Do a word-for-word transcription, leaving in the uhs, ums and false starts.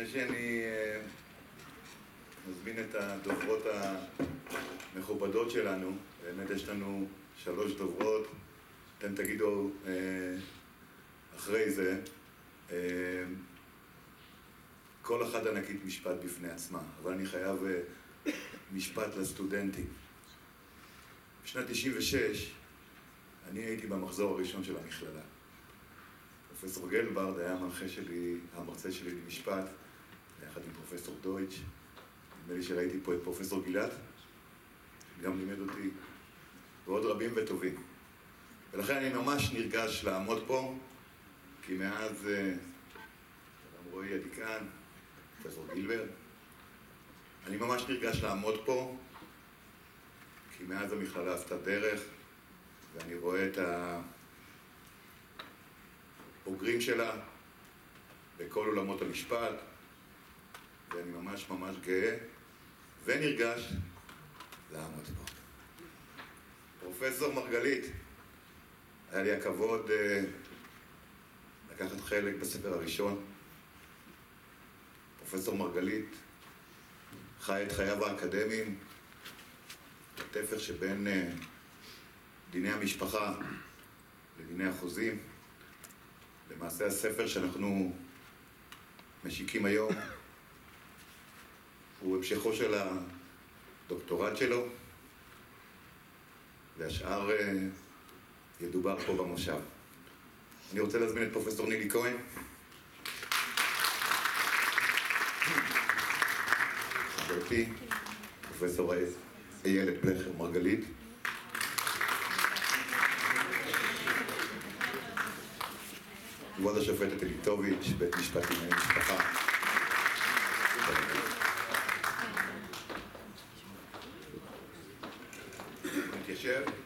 לפני שאני מזמין את הדוברות המכובדות שלנו, באמת יש לנו שלוש דוברות, אתם תגידו אחרי זה, כל אחד ענקית משפט בפני עצמה, אבל אני חייב משפט לסטודנטים. בשנת תשעים ושש אני הייתי במחזור הראשון של המכללה. פרופסור גלברד היה המנחה שלי, המרצה שלי למשפט, יחד עם פרופסור דויטש. נדמה לי שראיתי פה את פרופסור גילת, גם לימד אותי, ועוד רבים וטובים. ולכן אני ממש נרגש לעמוד פה, כי מאז, גם רואי הדיקן, פרופסור גילברד, אני ממש נרגש לעמוד פה, כי מאז המכללה עשתה דרך, ואני רואה את הבוגרים שלה בכל עולמות המשפט, ואני ממש ממש גאה ונרגש לעמוד פה. פרופסור מרגלית, היה לי הכבוד uh, לקחת חלק בספר הראשון. פרופסור מרגלית חי את חייו האקדמיים, התפר שבין uh, דיני המשפחה לדיני החוזים. למעשה הספר שאנחנו משיקים היום הוא המשכו של הדוקטורט שלו, והשאר uh, ידובר פה במושב. אני רוצה להזמין את פרופסור נילי כהן. חברתי, פרופסור איילת בלכר מרגלית. כבוד השופטת אליטוביץ', בית משפט לענייני משפחה. נתיישב.